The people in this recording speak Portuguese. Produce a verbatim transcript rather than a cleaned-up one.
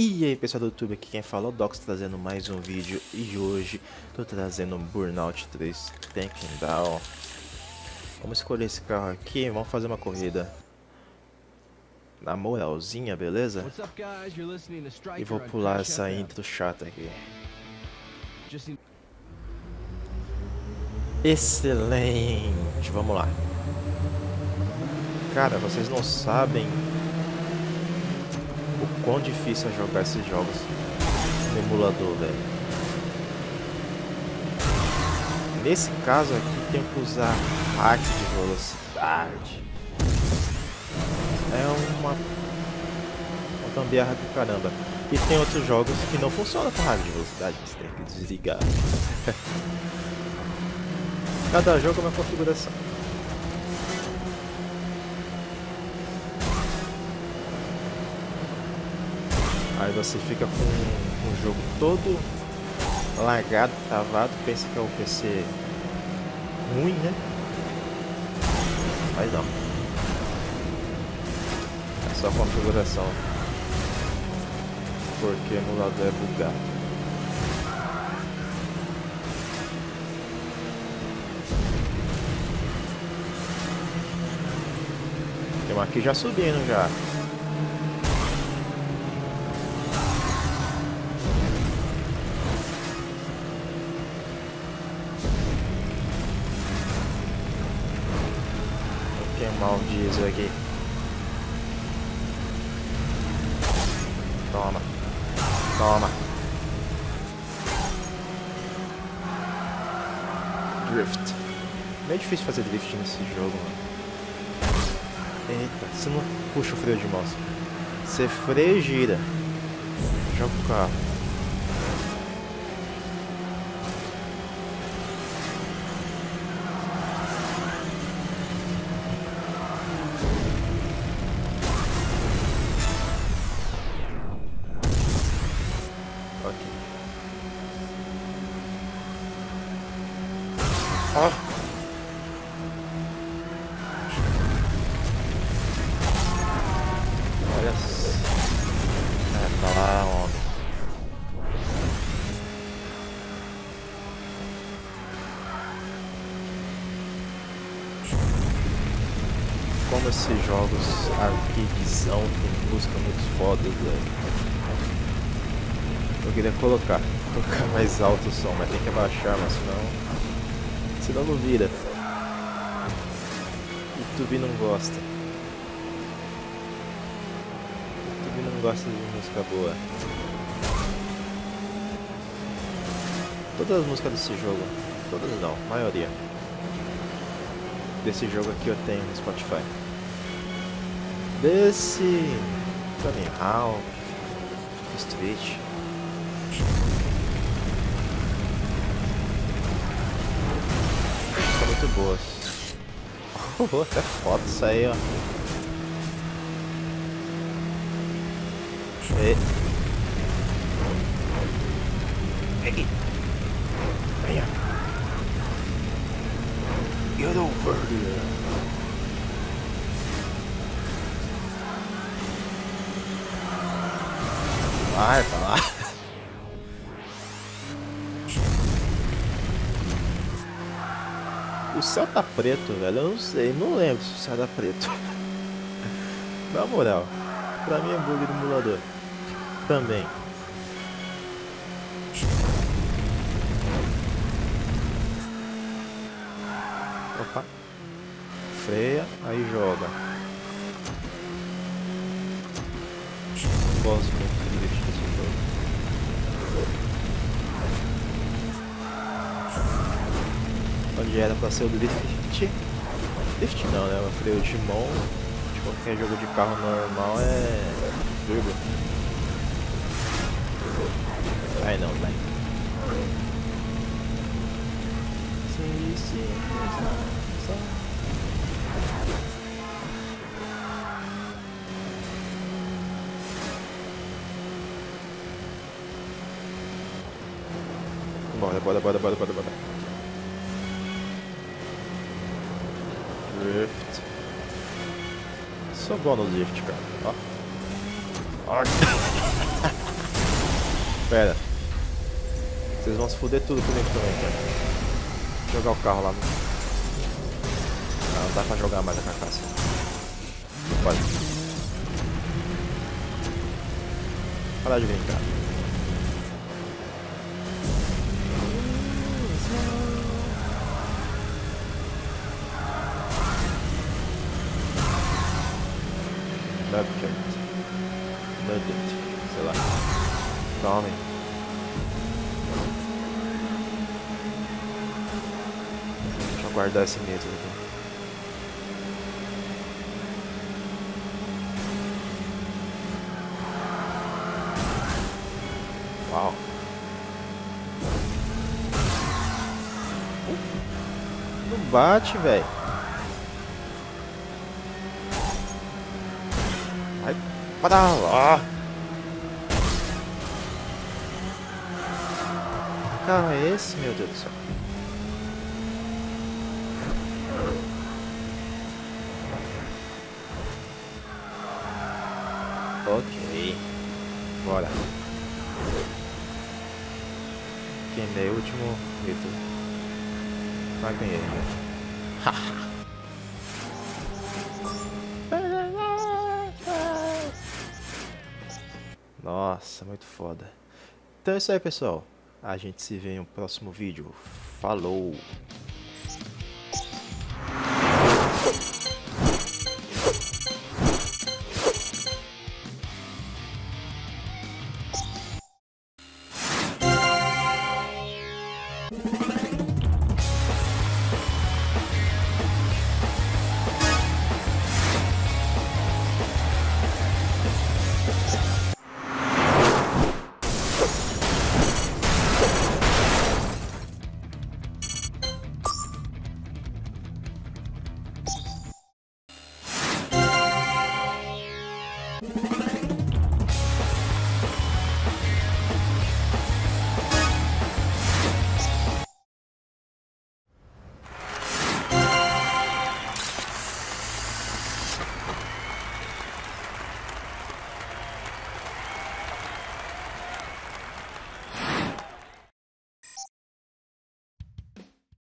E aí pessoal do YouTube, aqui quem fala é o Dox, trazendo mais um vídeo. E hoje tô trazendo um Burnout três Takedown Down. Vamos escolher esse carro aqui, vamos fazer uma corrida na moralzinha, beleza? E vou pular essa intro chata aqui. Excelente, vamos lá. Cara, vocês não sabem o quão difícil é jogar esses jogos no emulador, velho. Nesse caso aqui tem que usar hack de velocidade. É uma, uma gambiarra do caramba. E tem outros jogos que não funcionam com hack de velocidade, você tem que desligar. Cada jogo é uma configuração. Aí você fica com o jogo todo lagado, travado, pensa que é o P C ruim, né? Mas não. É só configuração. Porque o emulador é bugado. Tem uma aqui já subindo já. Queimar o diesel aqui. Toma. Toma. Drift. Meio difícil fazer drift nesse jogo, mano. Eita, você não puxa o freio de mão. Você freia e gira. Joga o carro. Ó. Olha só. É, tá lá, homem. Como esses jogos arcadezão tem música muito foda, velho. Eu queria colocar, colocar mais alto o som, mas tem que abaixar, mas senão... Senão não vira. YouTube não gosta. YouTube não gosta de música boa. Todas as músicas desse jogo, todas não, a maioria desse jogo aqui eu tenho no Spotify. Desse Tony Hawk, Street. Muito boas. Oh, até foto isso aí, ó. E... Ei. Venha. Get over here. Vai pra lá. O céu tá preto, velho, eu não sei, não lembro se o céu tá preto. Na moral, pra mim é bug do emulador. Também. Opa. Freia, aí joga. Gosto muito de deixar esse jogo. Onde era pra ser o drift. Drift não, né? O freio de mão de qualquer jogo de carro normal é turbo. Ai não, vai. Sim, sim, só. Bora, bora, bora, bora, bora, bora. Drift. Sou bom no drift, cara. Ó. Ó. Pera. Vocês vão se fuder tudo comigo também, cara. Vou jogar o carro lá. Não, não dá pra jogar mais a carcaça. Não pode. Parar de brincar. Nugget. Nugget. Sei lá. Tome. Deixa eu guardar esse medo aqui. Uau. Não bate, velho. Vai para lá. Que carro é esse, meu Deus do céu? Ok. Bora. Queimei o último item. Mas ganhei, né? Nossa, muito foda. Então é isso aí, pessoal. A gente se vê em um próximo vídeo. Falou!